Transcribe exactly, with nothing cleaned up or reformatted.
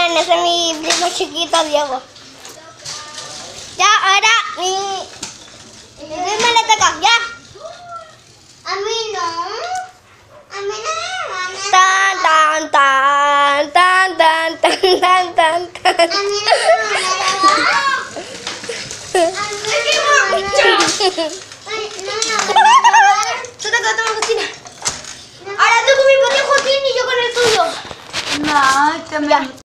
Ven, ese es mi primo chiquito, Diego. Ya, ahora mi... Mi primo le toca, ya. A mí no. A mí no me van a... Tan, tan, tan, tan, tan, tan, tan, tan, tan. A mí no me van a dar. A mí no me van a dar. Ay, no me van a dar. Tú toca, toma cocina. Ahora tú con mi pote Joaquín y yo con el tuyo. No, también.